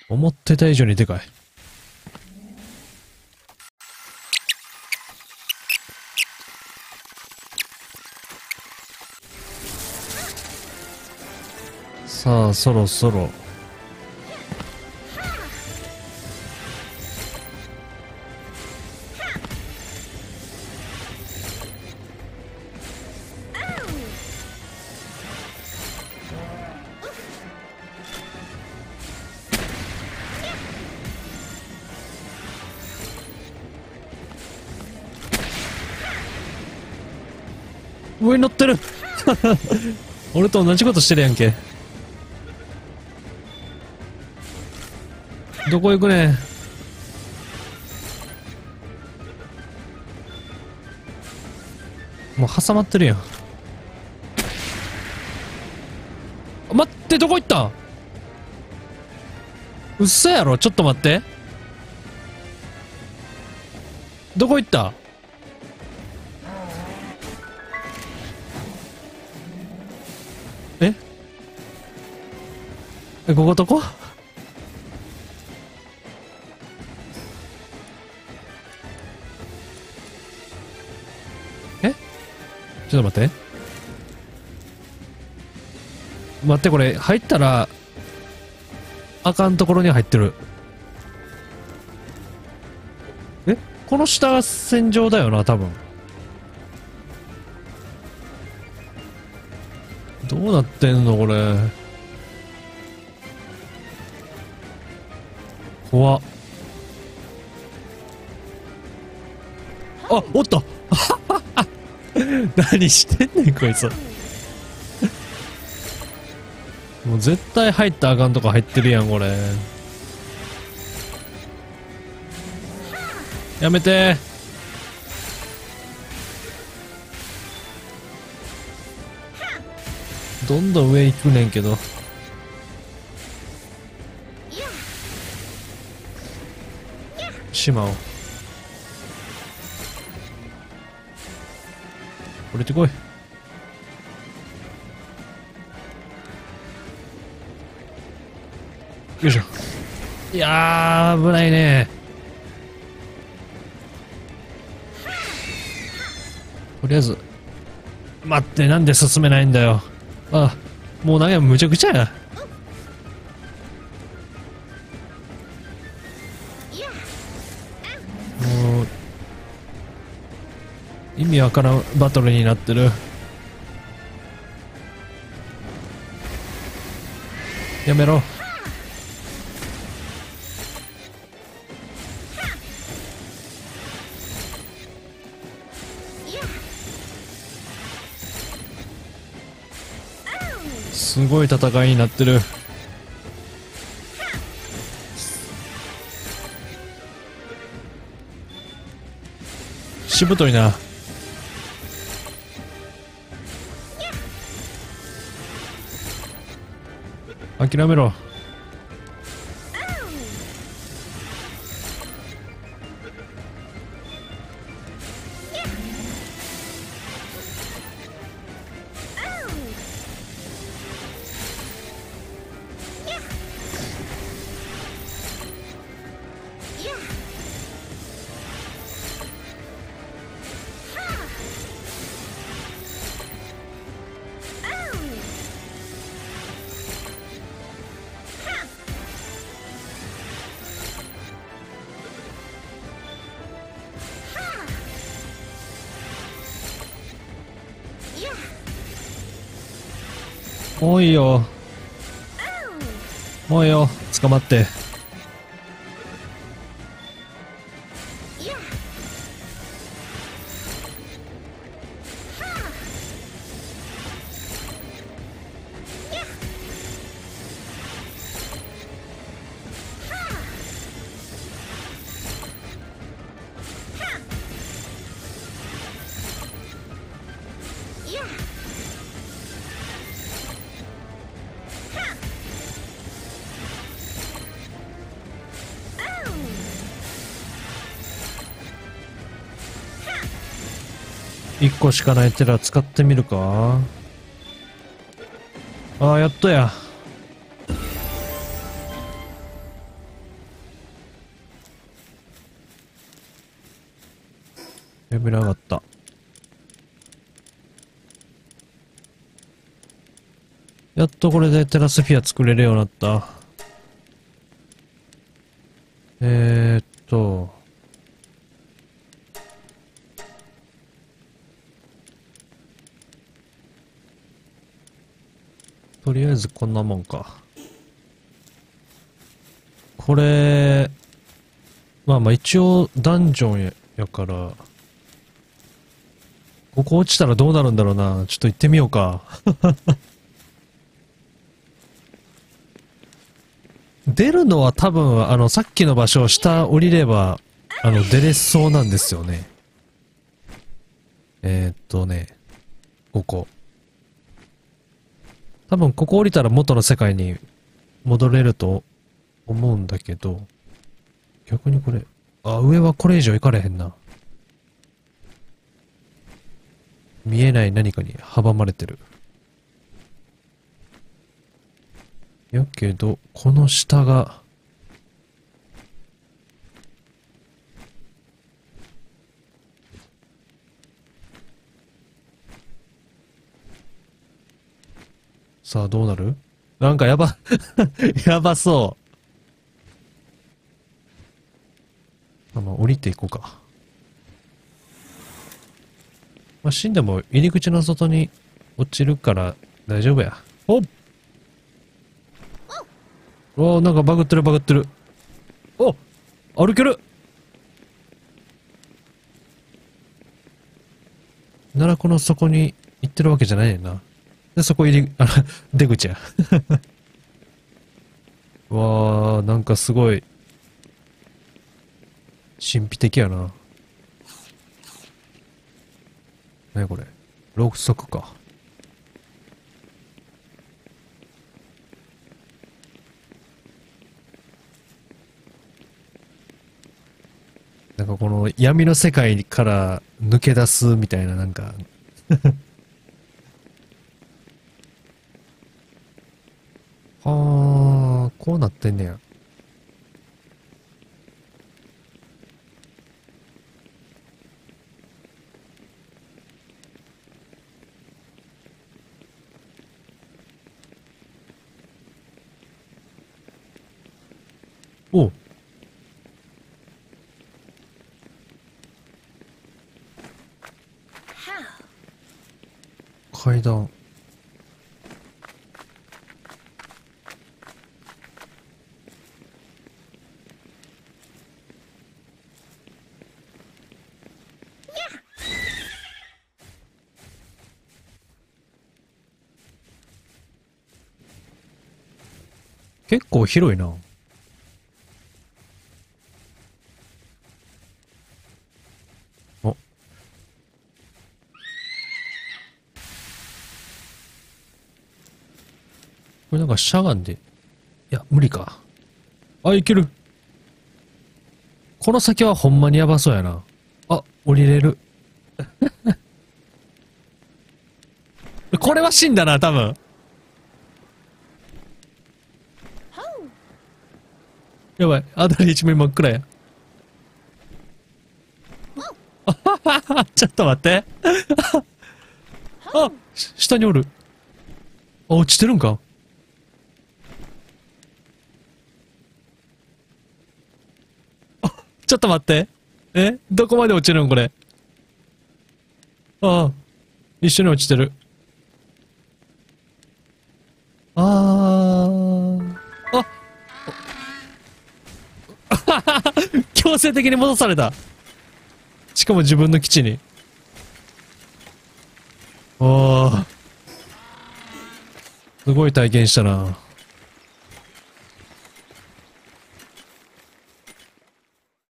思ってた以上にでかい。さあ、そろそろ。上に乗ってる俺と同じことしてるやんけ。どこ行くねん。もう挟まってるやん。待って、どこ行ったん？嘘やろ。ちょっと待って。どこ行った？ここどこ？ちょっと待って。待って、これ、入ったら、あかんところに入ってる。この下が戦場だよな、多分。どうなってんの、これ。怖っ。あ、おった。何してんねん、こいつ。もう絶対入ったらあかんとこ入ってるやん、これ。やめて。どんどん上行くねんけど。島を。降りてこい。よいしょ。いやー、危ないね。とりあえず、待って、なんで進めないんだよ。あ、もうなんかむちゃくちゃや。もう、意味わからんバトルになってる。やめろ。すごい戦いになってる。しぶといな。諦めろ。もういいよ。もういいよ。捕まって。1個しかないテラ使ってみるか。ああ、やっとや。 レベル上がった。やっとこれでテラスフィア作れるようになった。とりあえずこんなもんか。これ、まあまあ一応ダンジョンやから、ここ落ちたらどうなるんだろうな。ちょっと行ってみようか。出るのは多分、さっきの場所を下降りれば、出れそうなんですよね。ここ。多分ここ降りたら元の世界に戻れると思うんだけど、逆にこれ、上はこれ以上行かれへんな。見えない何かに阻まれてる。やけど、この下が、さあどうなる？なんかやば、やばそう。まあ、降りていこうか。まあ、死んでも入り口の外に落ちるから大丈夫や。おっ！おー、なんかバグってるバグってる。お！歩ける！奈落の底に行ってるわけじゃないねんな。で、そこ入り、出口や。わー、なんかすごい、神秘的やな。なにこれ。ろうそくか。なんかこの闇の世界から抜け出すみたいななんかはあ、こうなってんねや。おう。階段。結構広いな。お。これなんかしゃがんで。いや、無理か。あ、いける。この先はほんまにやばそうやな。あ、降りれる。これは死んだな、多分。やばい。辺り一面真っ暗や。ちょっと待って。下におる。落ちてるんか？ちょっと待って。どこまで落ちるんこれ。ああ、一緒に落ちてる。強制的に戻された。しかも自分の基地に。すごい体験したな。